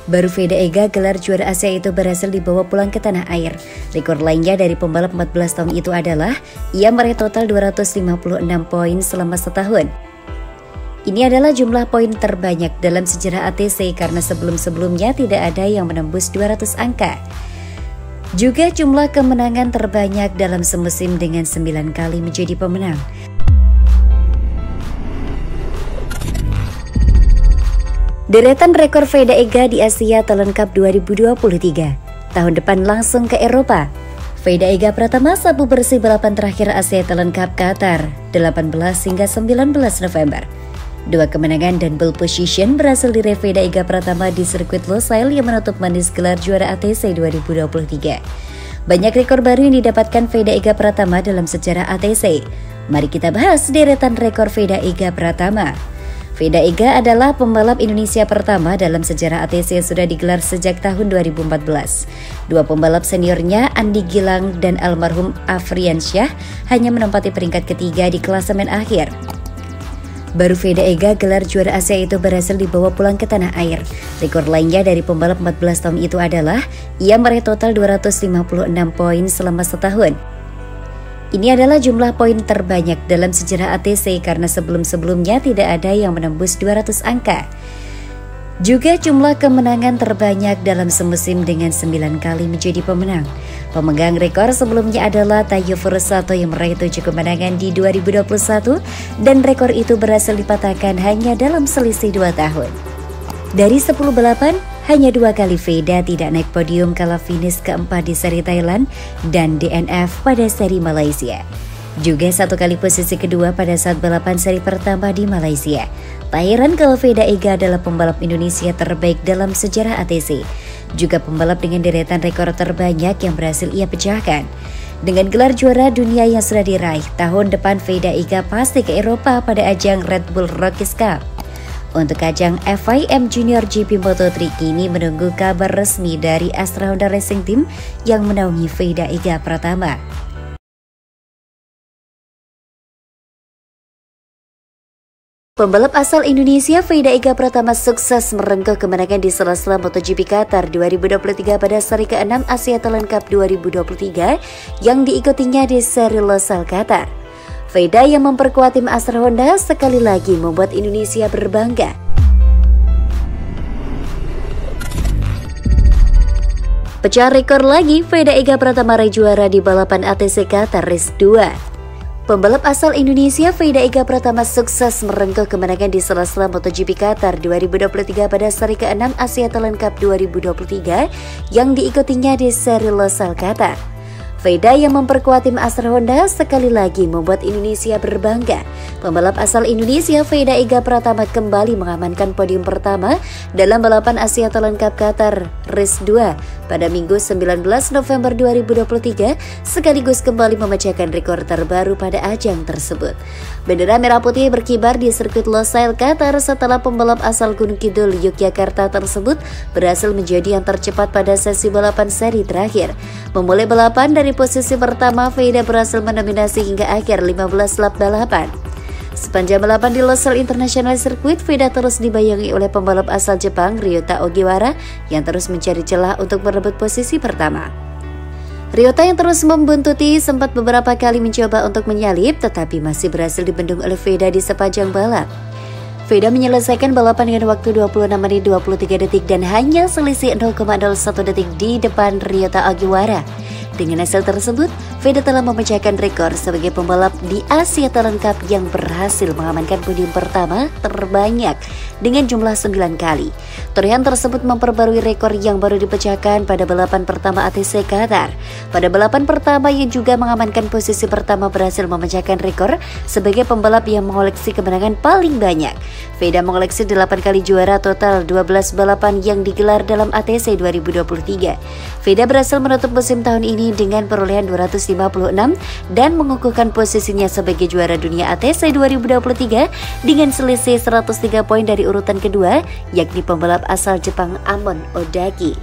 Baru Veda Ega gelar juara Asia itu berhasil dibawa pulang ke tanah air. Rekor lainnya dari pembalap 14 tahun itu adalah ia meraih total 256 poin selama setahun. Ini adalah jumlah poin terbanyak dalam sejarah ATC karena sebelum-sebelumnya tidak ada yang menembus 200 angka. Juga jumlah kemenangan terbanyak dalam semusim dengan 9 kali menjadi pemenang. Deretan rekor Veda Ega di Asia Talent Cup 2023. Tahun depan langsung ke Eropa. Veda Ega Pratama sabu bersih balapan terakhir Asia Talent Cup Qatar 18 hingga 19 November. 2 kemenangan dan pole position berhasil diraih Veda Ega Pratama di sirkuit Losail yang menutup manis gelar juara ATC 2023. Banyak rekor baru yang didapatkan Veda Ega Pratama dalam sejarah ATC. Mari kita bahas deretan rekor Veda Ega Pratama. Veda Ega adalah pembalap Indonesia pertama dalam sejarah ATC yang sudah digelar sejak tahun 2014. Dua pembalap seniornya, Andi Gilang dan almarhum Afriansyah, hanya menempati peringkat ketiga di klasemen akhir. Baru Veda Ega gelar juara Asia itu berhasil dibawa pulang ke tanah air. Rekor lainnya dari pembalap 14 tahun itu adalah ia meraih total 256 poin selama setahun. Ini adalah jumlah poin terbanyak dalam sejarah ATC karena sebelum-sebelumnya tidak ada yang menembus 200 angka. Juga jumlah kemenangan terbanyak dalam semusim dengan 9 kali menjadi pemenang. Pemegang rekor sebelumnya adalah Tayo Furusato yang meraih 7 kemenangan di 2021 dan rekor itu berhasil dipatahkan hanya dalam selisih 2 tahun. Dari 10 balapan, hanya 2 kali Veda tidak naik podium kala finish keempat di seri Thailand dan DNF pada seri Malaysia. Juga 1 kali posisi kedua pada saat balapan seri pertama di Malaysia. Tak heran kalau Veda Ega adalah pembalap Indonesia terbaik dalam sejarah ATC. Juga pembalap dengan deretan rekor terbanyak yang berhasil ia pecahkan. Dengan gelar juara dunia yang sudah diraih, tahun depan Veda Ega pasti ke Eropa pada ajang Red Bull Rockies Cup. Untuk ajang FIM Junior GP Moto3 kini menunggu kabar resmi dari Astra Honda Racing Team yang menaungi Veda Ega Pratama. Pembalap asal Indonesia Veda Ega Pratama sukses merengkuh kemenangan di sela-sela MotoGP Qatar 2023 pada seri ke-6 Asia Talent Cup 2023 yang diikutinya di seri Losail Qatar. Veda yang memperkuat tim Astra Honda sekali lagi membuat Indonesia berbangga. Pecah rekor lagi, Veda Ega Pratama raih juara di balapan ATC Qatar Race 2. Pembalap asal Indonesia Veda Ega Pratama sukses merengkuh kemenangan di sela-sela MotoGP Qatar 2023 pada seri ke-6 Asia Talent Cup 2023 yang diikutinya di seri Losail Qatar. Veda yang memperkuat tim Astra Honda sekali lagi membuat Indonesia berbangga. Pembalap asal Indonesia Veda Ega Pratama kembali mengamankan podium pertama dalam balapan Asia Talent Cup Qatar Race 2 pada Minggu 19 November 2023 sekaligus kembali memecahkan rekor terbaru pada ajang tersebut. Bendera merah putih berkibar di sirkuit Losail Qatar setelah pembalap asal Gunung Kidul Yogyakarta tersebut berhasil menjadi yang tercepat pada sesi balapan seri terakhir. Memulai balapan dari posisi pertama, Veda berhasil mendominasi hingga akhir 15 lap balapan. Sepanjang balapan di Losail International Circuit, Veda terus dibayangi oleh pembalap asal Jepang Ryota Ogiwara yang terus mencari celah untuk merebut posisi pertama. Ryota yang terus membuntuti sempat beberapa kali mencoba untuk menyalip tetapi masih berhasil dibendung oleh Veda di sepanjang balap. Veda menyelesaikan balapan dengan waktu 26 menit 23 detik dan hanya selisih 0,01 detik di depan Ryota Ogiwara. Dengan hasil tersebut, Veda telah memecahkan rekor sebagai pembalap di Asia Talent Cup yang berhasil mengamankan podium pertama terbanyak dengan jumlah 9 kali. Torehan tersebut memperbarui rekor yang baru dipecahkan pada balapan pertama ATC Qatar. Pada balapan pertama yang juga mengamankan posisi pertama berhasil memecahkan rekor sebagai pembalap yang mengoleksi kemenangan paling banyak. Veda mengoleksi 8 kali juara total 12 balapan yang digelar dalam ATC 2023. Veda berhasil menutup musim tahun ini dengan perolehan 256 dan mengukuhkan posisinya sebagai juara dunia ATC 2023 dengan selisih 103 poin dari urutan kedua, yakni pembalap asal Jepang Amon Odaki.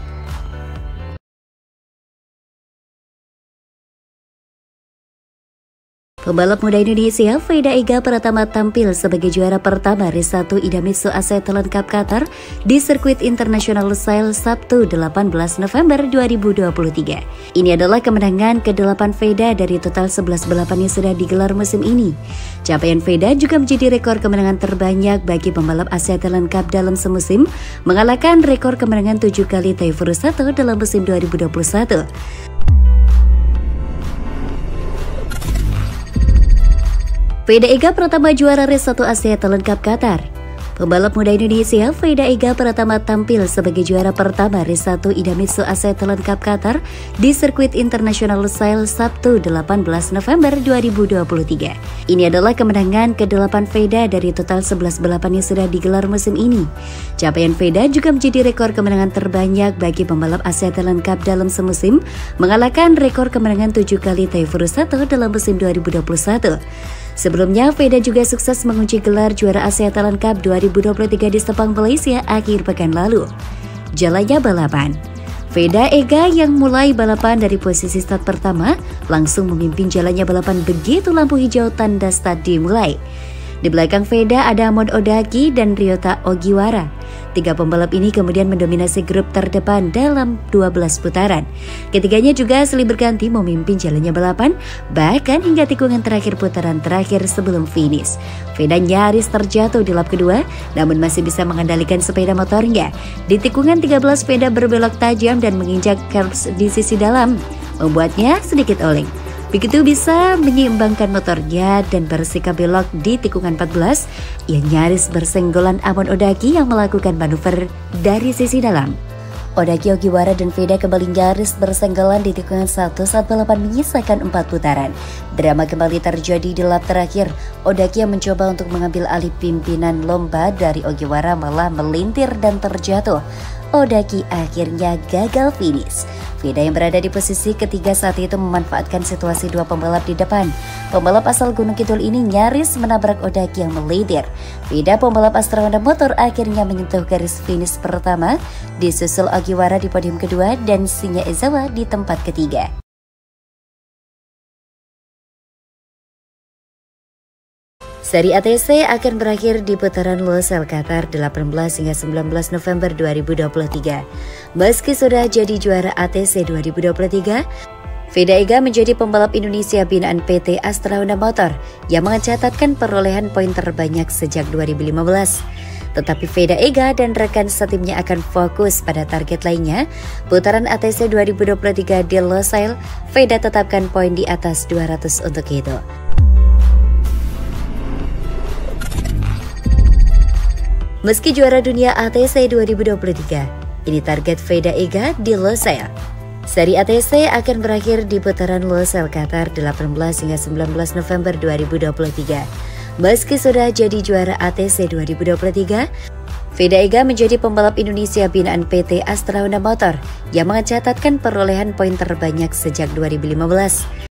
Pembalap muda Indonesia Veda Ega Pratama tampil sebagai juara pertama Race 1 Idemitsu AC Talent Cup Qatar di sirkuit internasional Losail Sabtu 18 November 2023. Ini adalah kemenangan ke-8 Veda dari total 11 balapan yang sudah digelar musim ini. Capaian Veda juga menjadi rekor kemenangan terbanyak bagi pembalap Asia Talent Cup dalam semusim, mengalahkan rekor kemenangan 7 kali Taifu 1 dalam musim 2021. Veda Ega Pratama juara Race 1 Asia Talent Cup Qatar. Pembalap muda Indonesia Veda Ega Pratama tampil sebagai juara pertama Race 1 Idemitsu AC Talent Cup Qatar di sirkuit internasional Losail Sabtu 18 November 2023. Ini adalah kemenangan ke-8 Veda dari total 11 balapan yang sudah digelar musim ini. Capaian Veda juga menjadi rekor kemenangan terbanyak bagi pembalap Asia Talent Cup dalam semusim, mengalahkan rekor kemenangan 7 kali Taifu 1 dalam musim 2021. Sebelumnya, Veda juga sukses mengunci gelar juara Asia Talent Cup 2023 di Sepang, Malaysia akhir pekan lalu. Jalannya balapan. Veda Ega yang mulai balapan dari posisi start pertama langsung memimpin jalannya balapan begitu lampu hijau tanda start dimulai. Di belakang Veda ada Amon Odaki dan Ryota Ogiwara. 3 pembalap ini kemudian mendominasi grup terdepan dalam 12 putaran. Ketiganya juga silih berganti memimpin jalannya balapan, bahkan hingga tikungan terakhir putaran terakhir sebelum finish. Veda nyaris terjatuh di lap kedua, namun masih bisa mengendalikan sepeda motornya. Di tikungan 13 Veda berbelok tajam dan menginjak curbs di sisi dalam, membuatnya sedikit oleng. Begitu bisa menyeimbangkan motornya dan bersikap belok di tikungan 14, ia nyaris bersenggolan Amon Odaki yang melakukan manuver dari sisi dalam. Odaki, Ogiwara, dan Veda kembali nyaris bersenggolan di tikungan 1 saat balapan menyisakan 4 putaran. Drama kembali terjadi di lap terakhir. Odaki yang mencoba untuk mengambil alih pimpinan lomba dari Ogiwara malah melintir dan terjatuh. Odaki akhirnya gagal finish. Veda yang berada di posisi ketiga saat itu memanfaatkan situasi 2 pembalap di depan. Pembalap asal Gunung Kidul ini nyaris menabrak Odaki yang melintir. Veda, pembalap Astra Honda Motor, akhirnya menyentuh garis finish pertama, disusul Ogiwara di podium kedua dan Shinya Ezawa di tempat ketiga. Seri ATC akan berakhir di putaran Losail Qatar 18 hingga 19 November 2023. Meski sudah jadi juara ATC 2023, Veda Ega menjadi pembalap Indonesia binaan PT Astra Honda Motor yang mencatatkan perolehan poin terbanyak sejak 2015. Tetapi Veda Ega dan rekan setimnya akan fokus pada target lainnya. Putaran ATC 2023 di Losail, Veda tetapkan poin di atas 200 untuk itu. Meski juara dunia ATC 2023, ini target Veda Ega di Losail. Seri ATC akan berakhir di putaran Losail Qatar 18 hingga 19 November 2023. Meski sudah jadi juara ATC 2023, Veda Ega menjadi pembalap Indonesia binaan PT Astra Honda Motor yang mencatatkan perolehan poin terbanyak sejak 2015.